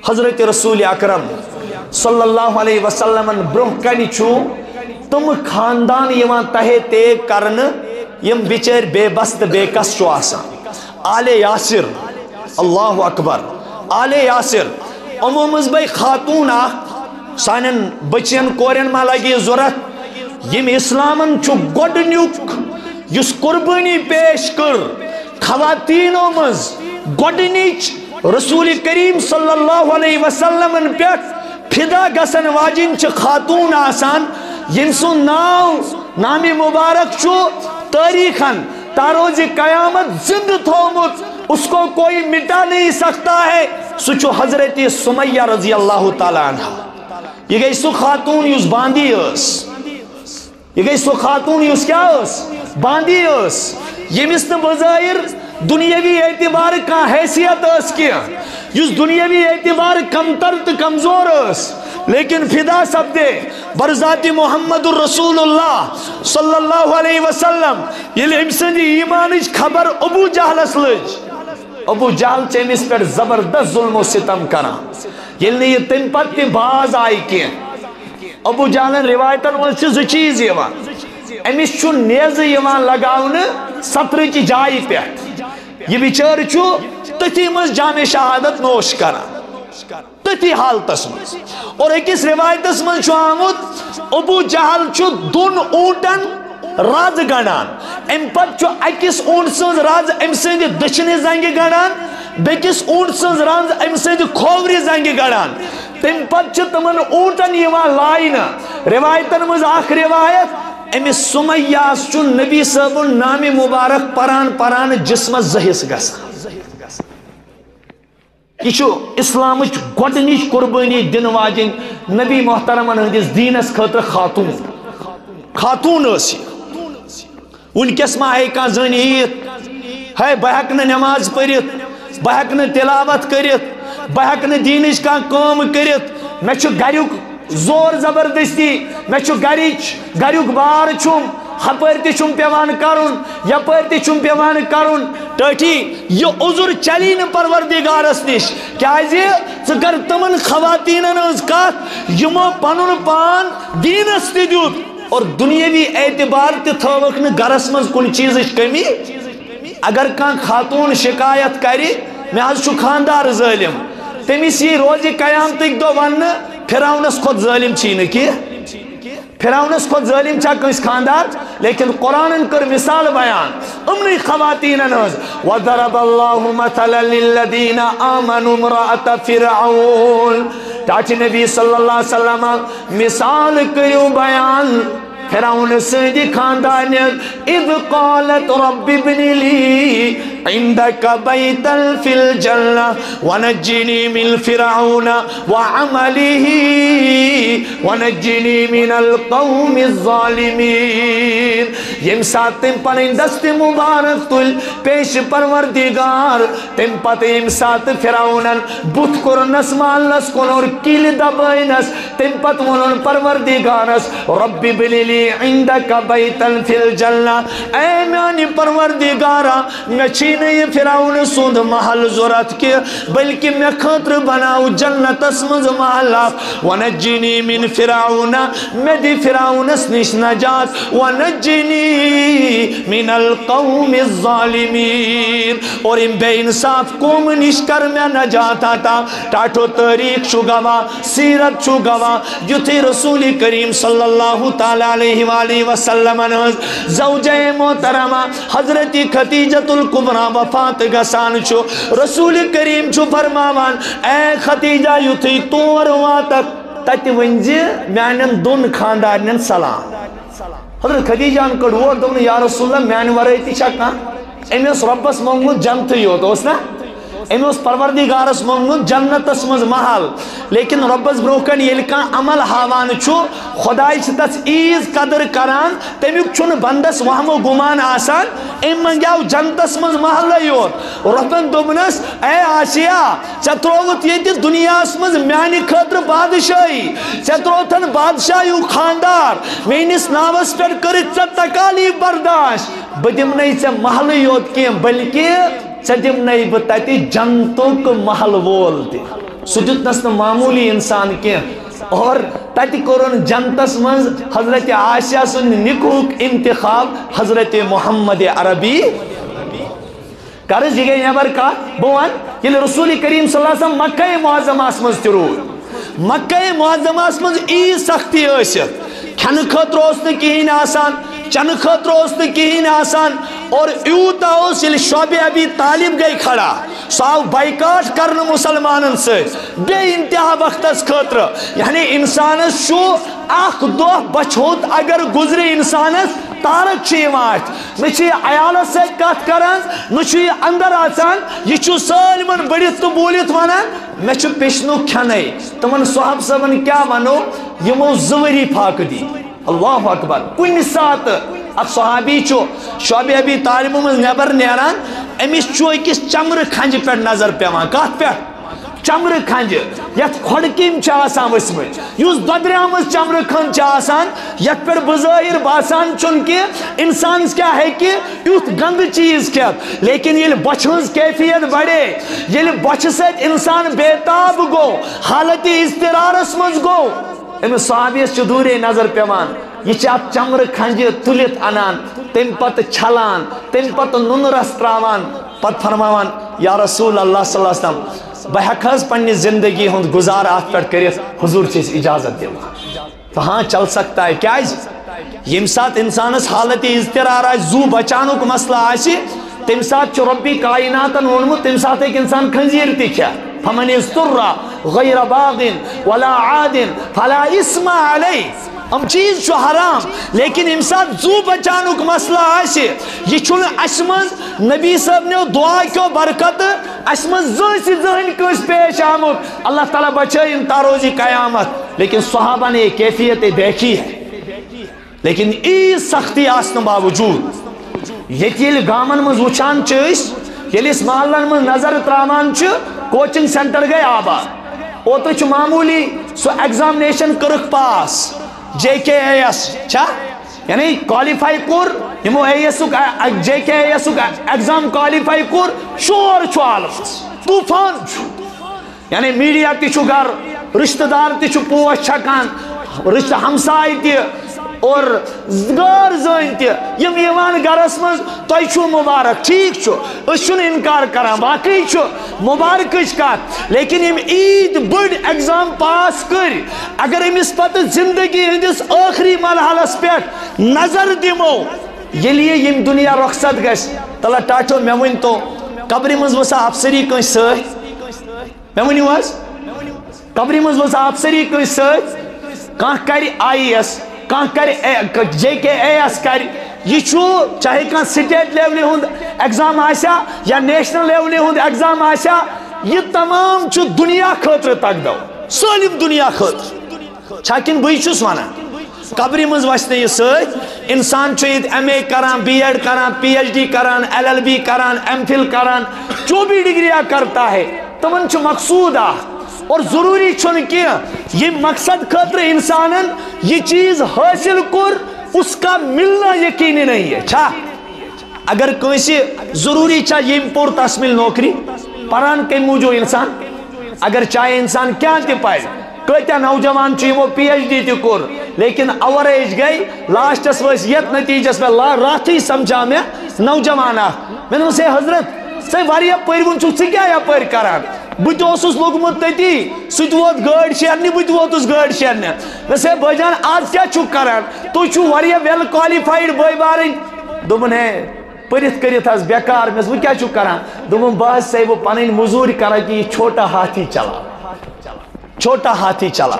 حضرت رسول اکرم صلی اللہ علیہ وسلم برہ کن تم خاندان یوان تہے تیگ کرن یم بچر بے بست بے کس چو آسان آل یاسر اللہ اکبر آل یاسر عمومز بھائی خاتون سانن بچین کورین ما لگی ضرورت یم اسلامن چو گوڈنیک یس قربانی پیش کر خواتینوں مز گوڈنیچ رسول کریم صلی اللہ علیہ وسلم پیٹ فدا گسن واجن چھ خاتون آسان یم سن نام مبارک چو تاریخن تاروز قیامت زندہ تھومت اس کو کوئی مٹا نہیں سکتا ہے سچو حضرت سمیہ رضی اللہ تعالیٰ عنہ یہ گئی سو خاتون یوز باندی اس یہ گئی سو خاتون یوز کیا اس باندی اس یہ مثل بظاہر دنیاوی اعتبار کا حیثیت اس کیا یوز دنیاوی اعتبار کمتر تو کمزور اس لیکن فدا سب دے برذات محمد الرسول اللہ صلی اللہ علیہ وسلم یہ امسن ایمان خبر ابو جہل اسلج ابو جہل چیمس پر زبردست ظلم و ستم کرا یہ تم پت باز آئی کی ابو جہل روایتن مجھ سے چیز یوان امس چھو نیز یوان لگاؤن سطر کی جائی پہ یہ بیچار چھو تتی مز جام شہادت نوش کرا تتی حالتس مز اور ایکس روایتس مز چھو آمد ابو جہل چھو دون اونٹن راز گنان ام پت چھو اکس اونٹ سنز راز ام سند دشنی زنگ گنان بیکس اونٹ سنز راز ام سند کھووری زنگ گنان تم پت چھو تمن اونٹن یوان لائن روایتن مز آخ روایت امی سمیاس چھو نبی صاحب نام مبارک پران جسم زہس گسا یہ چھو اسلام گوڈنیچ قربانی دن واجن نبی محترمن ہندس دینس خاطر خاتون اسی ونکس ما ہے کان زنیت ہے بہکن نماز پڑھت بہکن تلاوت کرت بہکن دینش کان کام کرت میں چھو گریک زور زبردستی میں چھو گریک بار چھم ہپر تی چھم پیوان کرن یپر تی چھم پیوان کرن ٹھٹی یہ عذر چلی ن پروردگارس نش کیازِ ژٕ کر تمن خواتینن ہنز کتھ یمو پنن پان دینس تہِ دیُت اور دنیاوی اعتبار تہِ تھٲوکھ نہٕ گرس منٛز کُنہِ چیٖزٕچ کمی اگر کانٛہہ خاتون شکایت کرِ مےٚ حظ چھُ خاندار ظٲلم تٔمِس یی روزِ قیامتٕکۍ دۄہ وننہٕ فرعونس کھۄتہٕ ظٲلم چھی نہٕ کینٛہہ فرعونس کھۄتہٕ ظٲلم چھا کٲنٛسہِ خاندار لیکن قرآنن کٔر مثال بیان امنٕے خواتیٖنن ہٕنٛز وضرب اللہ مثلا للذین آمنوا امرأة فرعون چاچہِ نبی صلی اللہ علیہ وسلم مثال کٔرِو بیان فرعون سٕنٛدِ خاندانیت اذ قالت رب ابن لی عندك بيتا في الجنة ونجني من فرعون وعمله ونجني من القوم الظالمين يمسات تم پنن دست مبارک تل پیش پروردگار تم پت يمسات فرعونن بت کرنس مالنس کن اور کیل دبائنس تم پت ونن پروردگارس رب ابن لی عندك بيتا في الجنة اے میانی پروردگارا میں نہیں فرعون سند محل ضرورت کے بلکہ میں خاطر بناؤ جنت اسمز محل ونجنی من فرعون میں دی فرعون نش نجات ونجنی من القوم الظالمین اور ان بے انصاف قوم نش کر میں نجات آتا ٹاٹو تاریخ چھو گوا سیرت چھو گوا یتھی رسول کریم صلی اللہ تعالی علیہ وآلہ وسلم زوجہ محترمہ حضرت خدیجۃ الکبریٰ وفات گسان چھو رسول کریم چھو فرماوان اے خدیجہ یتھی تور واتک تت ونزی میانن دون خاندارن سلام حضرت خدیجہ ان کڑ ووٹ دون یا رسول اللہ میان ورائی چھا کان امیس ربس مونگو جنت یوت اس نا امیس پروردگارس مونگو جنت اسمز محل لیکن ربس بروکن یل کان عمل ہاوان چھو خدای چھ تس ایز قدر کران تمیک چھن بندس وہم و گمان آسان ام منگیاو جنت اسمز محل یوت ربن دوبنس اے آسیا چتروت یہ دنیا اسمز میانی خطر بادشاہی چتروتن بادشاہیو خاندار مینس ناوس پر کرت چا تکالیف برداشت بدم نہیں چا محل یوت کیم بلکہ چدم نہیں بتاتی جنتوں کو محل وول دی سہ دتنس معمولی انسان کی اور تت کورن جنتس من حضرت عائشہ سن نکوک انتخاب حضرت محمد عربی کرز یہ گئی نیبر کا بوان یل رسول کریم صلی اللہ علیہ وسلم مکہ معظمہ من ترود مکہ معظمہ من ای سختی ثت کھن خطر اس کہین آسان چن خطر اس کہین آسان اور یوتا اس یل شعب ابی طالب گئی کھڑا سو آو بائیکاٹ کرن مسلمانن سے بے انتہا وقت خطر یعنی انسانس شو اخ دہ بچوت اگر گزری انسانس تارک چیوات نچی عیالت سے کت کران نچی اندر آسان یہ چھو سالمن بڑیت تو بولیت ونان میں چھو پیشنو کھنے تمن صحاب صاحبن کیا ونو یمو زوری پھاک دی اللہ اکبر کن سات اب صحابی چھو شعب ابی طالب من نیبر نیران امیس چھو اکس چمر کھنج پر نظر پیوان کات پر چمر کھنج یت کھڑکیم آسان ورسمت یس ددریامز چمر کھنج آسان یت پر بظاہر باسان چونکہ انسان کیا ہے کہ یوت گند چیز کھیت لیکن یل بچ ہنز کیفیت بڑے یل بچ سیت انسان بیتاب گو حالت اضطرارس مز گو امس صحابیس دورے نظر پیوان یہ ات چمر کھنج تلت انان تم پت چھلان تم پت نون رس تراوان پت فرماوان یا رسول اللہ صلی اللہ علیہ وسلم بہ ہز پنہ زندگی ہند گزار ات پہ کرت حضور چیز اجازت دِوان تو ہاں چل سکتا ہے کیا یم سات انسانس حالت اضطرار آ زو بچانک مسئلہ آسی تم سات ربی کائناتن وونمت تم سات ایک انسان خنزیر تہ کھیا فمن اضطر غیر باغ ولا عاد فلا اسم علیہ ہم چیز چھو حرام لیکن امسات زو بچانک مسئلہ آشے یہ چھوڑ اشمز نبی صاحب نے دعا کیوں برکت اشمز زنسی ذہن کس پیش آمد اللہ تعالیٰ بچے ان تاروزی قیامت لیکن صحابہ نے یہ کیفیت دیکھی ہے لیکن ای سختی آسن باوجود یہ تیل گامن مز وچان چیس یل اس محلن مز نظر ترامان چھ کوچنگ سینٹر گئے آباد او تو چھ معمولی سو examination Karak pass J K A S چھا یعنی کوالیفائی کور یمو اے S J K A S exam qualify کور شور چھو عالمس طوفان چھو یعنی میڈیا تی چھو گر رشتہ دار تی چھو پوش چھکان رشتہ ہمسائی تی اور غیر زین تی یم ایوان گرس مز توئی چھو مبارک ٹھیک چھو اس چھو انکار کران باقی چھو مبارک کات لیکن یم عید بڑ ایگزام پاس کر اگر امس پتہ زندگی ہندس آخری مرحلس پہ نظر دمو یلیے یم دنیا رخصت گس تلا ٹاٹو میں ون تو قبر مز وسا افسری کن ست میں ونیو حظ قبر مز وسا افسری کن ست کان کر آئی ایس کان کر جے کے اے ایس کر یہ چھو چاہے کان سٹیٹ لیولی ہند ایگزام آسیا یا نیشنل لیولی ہند ایگزام آسیا یہ تمام چھو دنیا خطر تک دو سالم دنیا خطر چھاکن بھئی چھوس وانا قبری مز وشتے یہ ست انسان چھو ایم اے کران بی ایڈ کران پی ایچ ڈی کران ایل ایل بی کران ایم فل کران جو بھی ڈگریاں کرتا ہے تمن چھو مقصود اور ضروری چھن کیا یہ مقصد خطر انسانن یہ چیز حاصل کر اس کا ملنا یقینی نہیں ہے چھا اگر کوئی ضروری چھا یہ پور تسمیل نوکری پران کے موجو انسان اگر چاہے انسان کیا تی پائے کہتا نوجوان چھو وہ پی ایچ ڈی تی کر لیکن اوریج گئی لاسٹس ویت نتیجس میں راتھی سمجھا میں نوجوان میں نے اسے حضرت سے واریا پرون چھو سے کیا یا پر کران بت لوگمت تتی ست ووت گاڑی شیرنی بت ووتس گاڑی شیرنی ویسے بھائی جان آج کیا چھو کران تو چھو واریاہ ویل کوالیفائیڈ بھائی بارن دوپن ہے پرت کرت حس بیکار میں وہ کیا چھو کران دوپن بس سے وہ پنن مزور کران کہ یہ چھوٹا ہاتھی چھوٹا ہاتھی چلا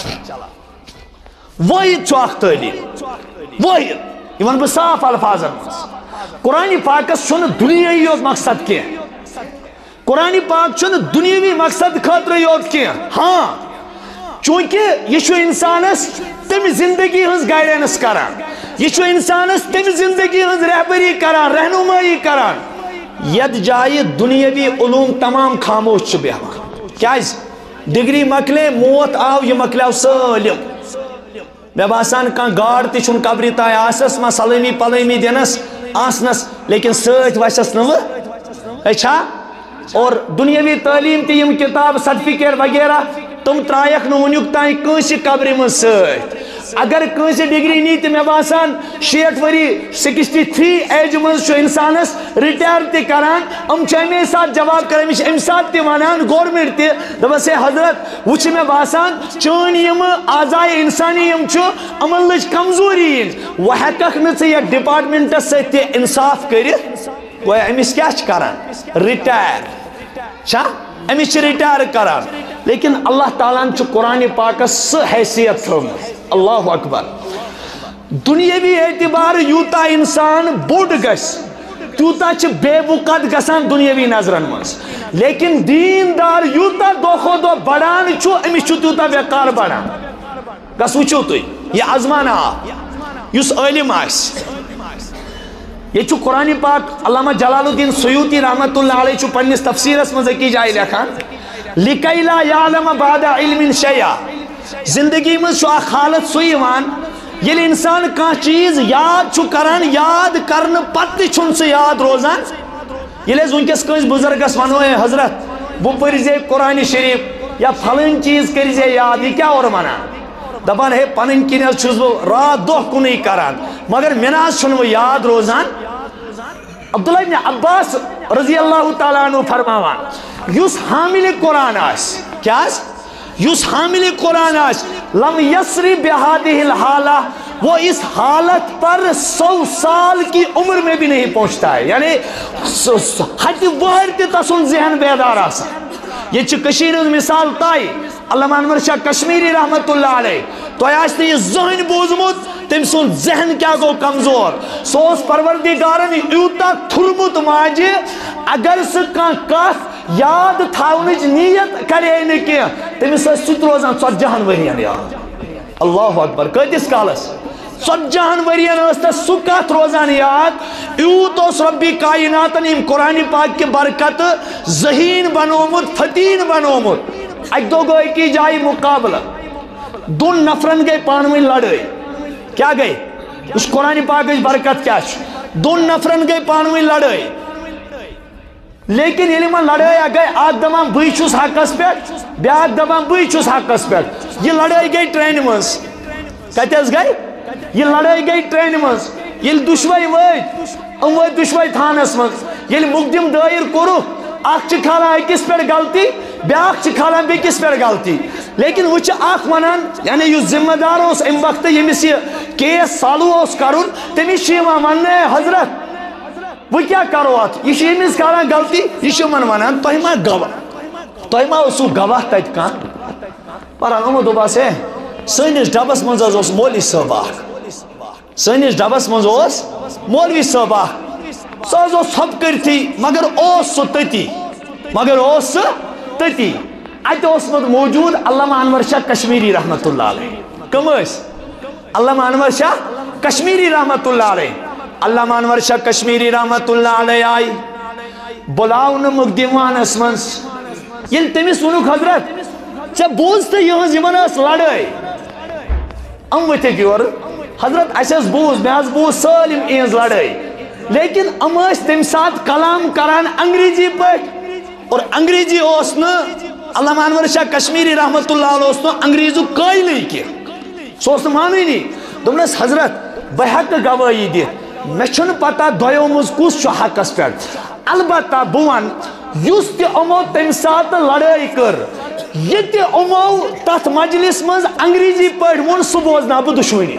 واحد چھو اخ تعلیم واحد یہ ون بہ صاف الفاظن قرآن پاکس چھن دنیاوی یوت مقصد کی قرآن پاک چھن دنیاوی مقصد خاطر یوت کی ہاں چونکہ یہ چھو انسانس تم زندگی ہنز گائیڈنس کران یہ چھو انسانس تم زندگی ہنز رہبری کران رہنمائی کران ید جائے دنیاوی علوم تمام خاموش چھ بیہوان کیا ڈگری مکلے موت آو یہ مکلیو سالم میں باسان کان گاڑ تی چھن قبری تائے آسس ما سلامی پلامی دینس آسنس لیکن سوچ وشس نو اچھا اور دنیاوی تعلیم تی یم کتاب سرٹیفکیٹ وغیرہ تم ترائیک نو ونیک تائیں کنسی قبری من سیت اگر کنسی ڈگری نیت میں باسان 60 وری 63 ایج من شو انسانس ریٹائر تی کران ام چیمے ساتھ جواب کریں مش ام ساتھ تی وانان گورنمنٹ تی دبسے حضرت وچ میں باسان چون یم آزائے انسانی یم چھو عمل لج کمزوری وہ حقق نچے یک ڈپارٹمنٹ سے تی انصاف کری وہ امس کیا کران ریٹائر چھا امس ریٹائر کران لیکن اللہ تعالیٰ نے قرآن پاک س حیثیت تھوم اللہ اکبر دنیاوی اعتبار یوتا انسان بوڑ گس تیوتا چھ بے وقت گسان دنیاوی نظرن مز لیکن دیندار یوتا دو خود بڑان چھو امس چھو تیوتا وقار بڑان گس وچھو تو یہ ازمانہ یس علم آس یہ چھو قرآن پاک علامہ جلال الدین سیوطی رحمت اللہ علیہ چھو پنیس تفسیرس مز کی جائے لکھان لِكَيْ لَا يَعْلَمَ بَعْدَ عِلْمٍ شَيْعَ زندگی میں سو حالت سوئیوان یہ انسان کان چیز یاد چھو کران یاد کرن پتی چھن سے یاد روزان یہ لئے زنکس کنش بزرگس ونوئے حضرت وہ پرزے قرآن شریف یا پھلن چیز کرزے یاد یہ کیا اور منا دبان ہے پنن کنیز چھوز وہ رات دو کنی کران مگر مناز چھن وہ یاد روزان عبداللہ ابن عباس رضی اللہ تعالیٰ عنہ فرماوان یس حامل قرآن آس کیا آس یس حامل قرآن آس لم یسری بہادہ الحالہ وہ اس حالت پر 100 سال کی عمر میں بھی نہیں پہنچتا ہے یعنی حتی وہر تی تسن ذہن بیدار آسا یہ کشیر مثال تائی علامہ انور شاہ کشمیری رحمت اللہ علیہ تو آیاشتے یہ ذہن بوزمت تم سن ذہن کیا گو کمزور سوس پروردگارن ایوتا تھرمت ماجی اگر سکان کاف یاد تھاونج نیت کرے نکی تم ست روزان 40 ورین یاد اللہ اکبر کتس کالس 40 ورین استا سکات روزان یاد ایوتوس ربی کائناتن ام قرآن پاک کی برکت ذہین بنومت فتین بنومت اک دو گو ایک جائی مقابلہ دون نفرن گئے پانوی لڑے کیا گئے اس قرآن پاک اس برکت کیا چھ دون نفرن گئے پانوی لڑے لیکن علمہ لڑے گئے آگ دمان بھئی چھوس حقس پیٹ بیاگ دمان بھئی چھوس حقس پیٹ یہ لڑے گئے ٹرین منز کہتے ہیں گئے یہ لڑے گئے ٹرین منز یہ دشوائی وید ام وید دشوائی تھانس منز یہ مقدم دائر کرو آخ چھ کھالا ہے کس پر غلطی بیاخ چھ کھالا ہے کس پر غلطی لیکن وہ چھ آخ منان یعنی یہ ذمہ دار اس ام وقت یہ مسی کیس سالو اس کرون تمی شیما مننے حضرت وہ کیا کرو آت یہ شیمیز کھالا غلطی یہ شیمان منان تو ہی ما اسو گواہ تیت کان پر انمو دوبا سے سینیس ڈبس منزاز اس مولی صباح سینیس ڈبس منزاز مولی صباح سازو سب کرتی مگر اوس تتی مگر اوس تتی ایت اوس موجود علامہ انور شاہ کشمیری رحمت اللہ علیہ کم اس علامہ انور شاہ کشمیری رحمت اللہ علیہ علامہ انور شاہ کشمیری رحمت اللہ علیہ آئی بلاؤ نمک دیوان اسمنس یہ تمیس ونک حضرت چا بوزتا یہاں زمان اس لڑائی اموتے کی اور حضرت ایسے بوز میں از بوز سالم اینز لڑائی لیکن اماش تم ساتھ کلام کران انگریزی پر اور انگریزی اوسنا علامہ انور شاہ کشمیری رحمت اللہ علیہ اوسنا انگریزو کائی نہیں کیا سوسنا مانی نہیں دمنس حضرت بحق گواہی دی میں چھن پتا دویو مز کس چھو حق اس پر البتہ بوان یس تی امو تم ساتھ لڑائی کر یہ تی امو تحت مجلس مز انگریزی پر من سو بوزنا بو دشوینی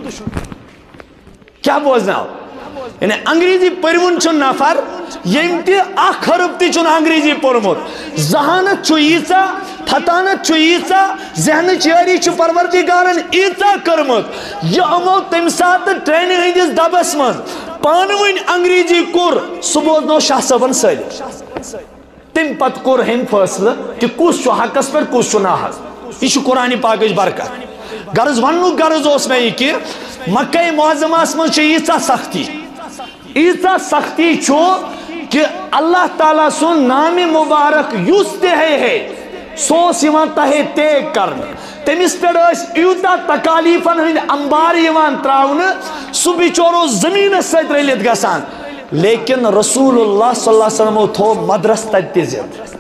کیا بوزنا یعنی انگریزی پرون چھن نفر یم تی اخرب تی چھن انگریزی پرمت ذہانت چھو ایسا تھتانت چھو ایسا ذہن چیاری چھو پروردگارن ایسا کرمت یہ امو تم ساتھ ٹریننگ ہندیس دبس من پانوین انگریزی کور سبوزنو شاہ صبن سلی تم پت کور ہم فیصلہ کہ کس چھو حقس پر کس چھو ناحق یہ چھو قرآن پاکش برکت غرض ونو غرض اس میں یہ کہ مکہ معظمہ اسمن چھو ایسا سختی ایسا سختی چھو کہ اللہ تعالیٰ سن نام مبارک یوستے ہے سو سیوان تہے تیگ کرن تمیس پر اس ایوتا تکالیفن ہند انبار یوان تراؤن سو بیچورو زمین سید ریلیت گسان لیکن رسول اللہ صلی اللہ علیہ وسلم تھو مدرس تت زند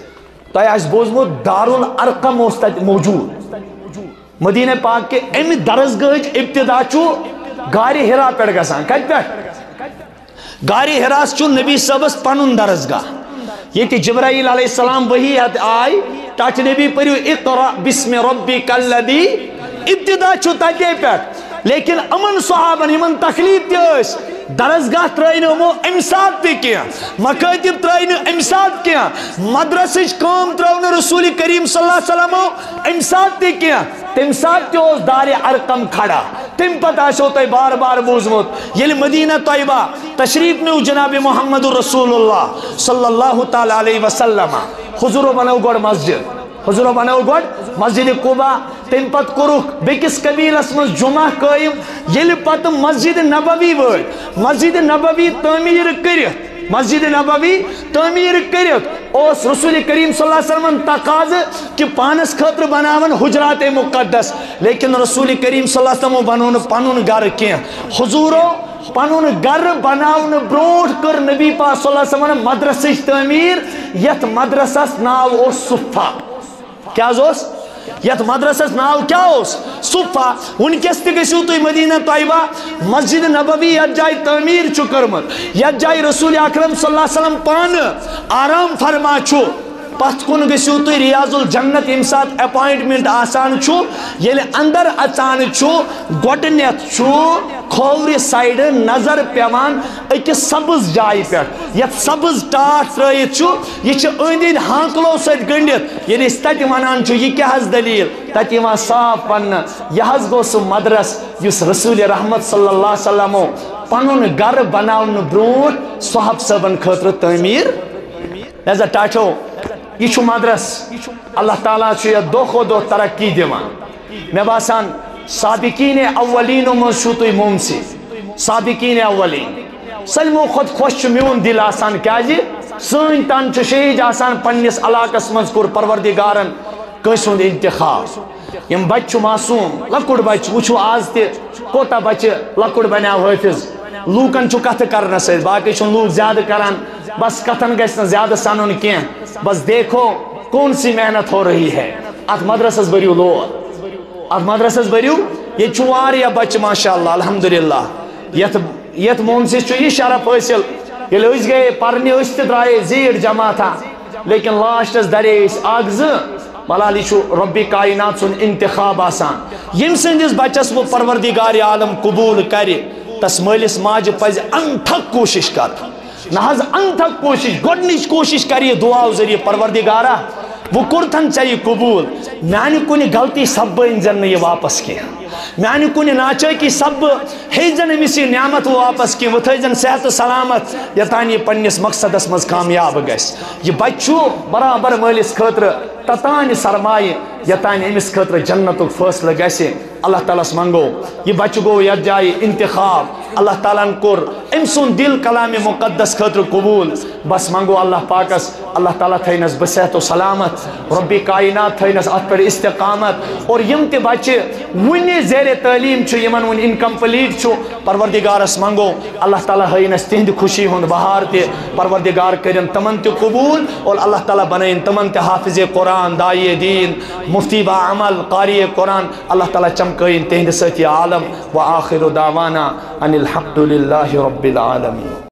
تو آس بوزمت دارالارقم اس تت موجود مدینہ پاک کے ام درسگاہ ابتدا غار ہرا پہ گسان کت پہ غار ہرا نبی صبس پن درسگاہ یہ جبرائیل علیہ السلام وحی آئی تاچ نبی پریو اقرأ بسم ربک الذی ابتدا تتے پہ لیکن امن صحابن یمن تکلیف تیس درسگاہ ترائی نمو امساد تی کیا مکاتب ترائی نمو امساد کیا مدرسج کام تراؤن رسول کریم صلی اللہ علیہ وسلم امساد تی کیا تم ساتھ تیوز دار ارقم کھڑا تم پتہ شوتے بار بار بوزمت یل مدینہ طیبہ تشریف نیو جناب محمد رسول اللہ صلی اللہ تعالی علیہ وسلم حضور بنو گوڑ مسجد حضور بنو گوڑ مسجد قبا تم پت کرک بیکس قبیلس مز جمعہ قائم یل پت مسجد نبوی ورد مسجد نبوی تعمیر کرت مسجد نبوی تعمیر کرت اس رسول کریم صلی اللہ علیہ وسلم تقاض کہ پانس خطر بناون حجرات مقدس لیکن رسول کریم صلی اللہ علیہ وسلم بنون پنن گر کی حضورو پنن گر بناون بروٹ کر نبی پاک صلی اللہ علیہ وسلم مدرسہ تعمیر یت مدرسس ناو او صفہ کیا زوس یت مدرسس ناو کیا اس صفہ ونکس تہ گژھِو تُہۍ مدینہ طیبہ مسجد نبوی یت جائے تعمیر چھُ کٔرمٕژ یت جائے رسول اکرم صلی اللہ علیہ وسلم پانہٕ آرام فرما چھُ پتھ کن گژھِو تُہۍ ریاض الجنت ییٚمہِ ساتہٕ اپوائنٹمنٹ آسان چھُ ییٚلہِ اندر اژان چھُ گۄڈٕنیتھ چھُ کھوورِ سایڈٕ نظر پیوان أکِس سبز جایہِ پٮ۪ٹھ یتھ سبز ٹاٹھ ترٲیِتھ چھُ یہِ چھِ أنٛدۍ أنٛدۍ ہانکلو سۭتۍ گٔنڈِتھ ییٚلہِ أسۍ تتہِ ونان چھُ یہِ کیٛاہ حظ دلیٖل تتہِ یِوان صاف وننہٕ یہِ حظ گوٚو سُہ مدرس یُس رسول رحمت صلی اللہ علیہ وسلمو پنُن گر بناونہٕ برونٛٹھ صحاب صٲبن خٲطرٕ تعمیٖر لہذا ٹاٹھو یہ چھو مدرس اللہ تعالیٰ چھو یہ دو خود دو ترقی دیوان میں باسان سابقین اولین منشو توی مومسی سابقین اولین سلمو خود خوش میون دل آسان کیا جی سن تن چھو شہید آسان پنیس علاقس مذکور پروردگارن کسون انتخاب یم بچو معصوم لکڑ بچ وچو آز تی کوتا بچ لکڑ بنا حافظ لوکن چھو کت کرنا سید باقی چھو لوگ زیادہ کران بس کتن گیسنا زیادہ سانون کیا بس دیکھو کون سی محنت ہو رہی ہے ات مدرسس بریو لور ات مدرسس بریو یہ چوار یا بچ ماشاءاللہ الحمدللہ یت مونسی چھو یہ شرف حاصل یہ لوگ گئے پرنی استدرائے زیر جمع تھا لیکن لاسٹس درے اس آگز ملالی چھو ربی کائنات سن انتخاب آسان یم سندس بچس وہ پروردگار عالم قبول کرے تس مالس ماج پز انتھک کوشش کر نہذ انتھک کوشش گۄڈنِچ کوشش کریے دعا ذریعہ پروردگارہ وہ کرتن چاہیے قبول میانی کنی غلطی سب انزن یہ واپس کیا میانی کنی ناچے کی سب ہیزن امیسی نعمت واپس کی وہ تھیزن صحت و سلامت یتانی پنیس مقصد اس مز کامیاب گیس یہ بچو برابر مالس خطر تتانی سرمائی یتانی امیس خطر جنت فیصلہ گیسے اللہ تعالیٰ منگو یہ بچ گو یت جائے انتخاب اللہ تعالیٰ کور امسون دل کلام مقدس خطر قبول بس منگو اللہ پاکس اللہ تعالیٰ تھینس بصحت و سلامت ربی کائنات تھینس ات پر استقامت اور یم تے بچے ونی زیر تعلیم چھو یمن ون انکمپلیٹ چھو پروردگارس منگو اللہ تعالیٰ ہینس تہند خوشی ہند بہار تے پروردگار کرن تمن تے قبول اور اللہ تعالیٰ بنائن تمن تے حافظ قرآن دائی دین مفتی با عمل قاری قرآن اللہ تعالیٰ چمکین تہند ستی عالم و آخر دعوانا ان الحمد للہ رب العالمین.